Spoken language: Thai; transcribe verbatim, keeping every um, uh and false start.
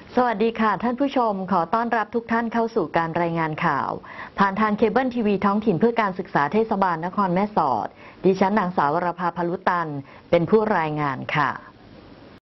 สวัสดีค่ะท่านผู้ชมขอต้อนรับทุกท่านเข้าสู่การรายงานข่าวผ่านทางเคเบิลทีวีท้องถิ่นเพื่อการศึกษาเทศบาลนครแม่สอดดิฉันนางสาววรภา พลุตันเป็นผู้รายงานค่ะ